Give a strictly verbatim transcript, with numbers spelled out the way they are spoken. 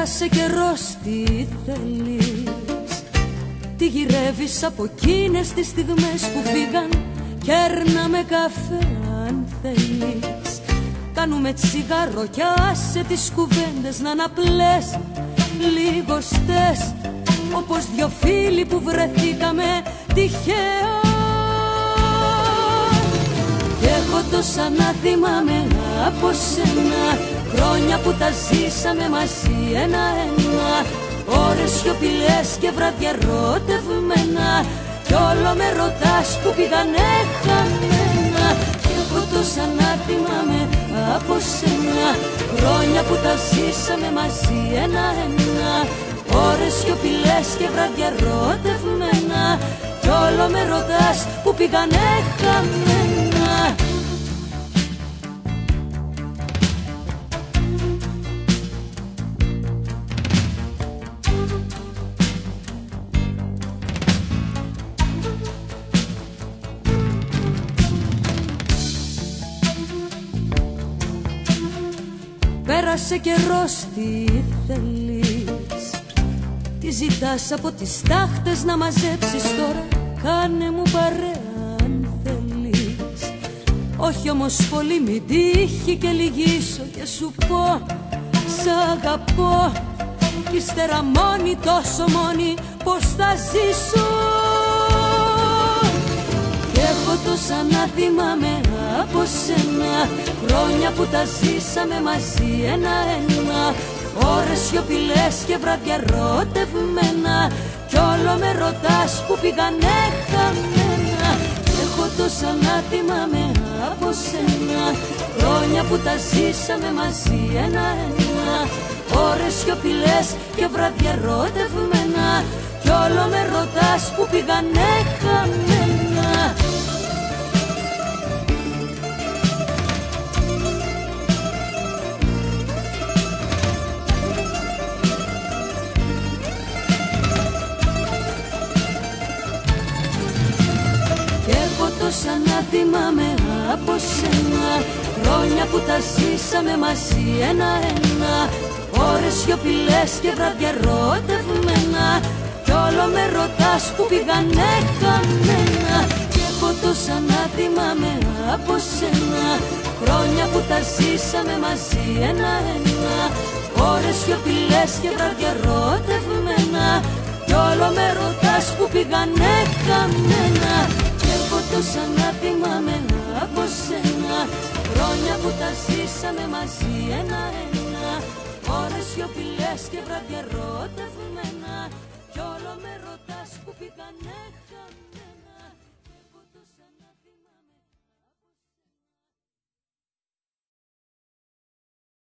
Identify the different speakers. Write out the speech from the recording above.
Speaker 1: Πέρασε καιρός, τι θέλεις? Τι γυρεύεις από εκείνες τις στιγμές που φύγαν? Κέρναμε καφέ αν θέλεις. Κάνουμε τσιγάρο κι άσε τις κουβέντες να αναπλές λιγοστές, όπως δυο φίλοι που βρεθήκαμε τυχαία. Κι έχω τόσα να θυμάμαι από σένα, χρόνια που τα ζήσαμε μαζί ένα-ένα, ώρες σιωπηλές και βράδια ερωτευμένα, κι όλο με ρωτάς που πήγανε χαμένα. Κι έχω τόσα να θυμάμαι από σένα, χρόνια που τα ζήσαμε μαζί ένα-ένα, ώρες σιωπηλές και βράδια ερωτευμένα, κι όλο με ρωτάς που πήγανε χαμένα. Πέρασε καιρός, τι θέλεις? Τι ζητάς από τις τάχτες να μαζέψεις τώρα? Κάνε μου παρέα αν θέλεις. Όχι όμως πολύ, μην τύχει και λυγίσω και σου πω σ' αγαπώ, κι ύστερα μόνη, τόσο μόνη, πως θα ζήσω? Κι έχω τόσα να θυμάμαι από σένα, χρόνια που τα ζήσαμε μαζί ένα-ένα, ώρες σιωπηλές και βράδια ερωτευμένα, κι όλο με ρωτάς που πήγανε χαμένα. Κι έχω τόσα να θυμάμαι από σένα, χρόνια που τα ζήσαμε μαζί ένα-ένα, ώρες σιωπηλές και βράδια ερωτευμένα, κι όλο με ρωτάς που πήγανε χαμένα. Τόσα να θυμάμαι από σένα, χρόνια που τα ζήσαμε μαζί ένα-ένα, ώρες σιωπηλές και βράδια ερωτευμένα, κι όλο με ρωτάς που πήγανε χαμένα. Κι έχω τόσα να θυμάμαι από σένα, χρόνια που τα ζήσαμε μαζί ένα-ένα, ώρες σιωπηλές και βράδια ερωτευμένα, κι όλο με ρωτάς που πήγανε χαμένα. Έχω τόσα να θυμάμαι από σένα, χρόνια που τα ζήσαμε μαζί ένα-ένα, ώρες σιωπηλές και βράδια ερωτευμένα, κι όλο με ρωτάς που πήγανε χαμένα.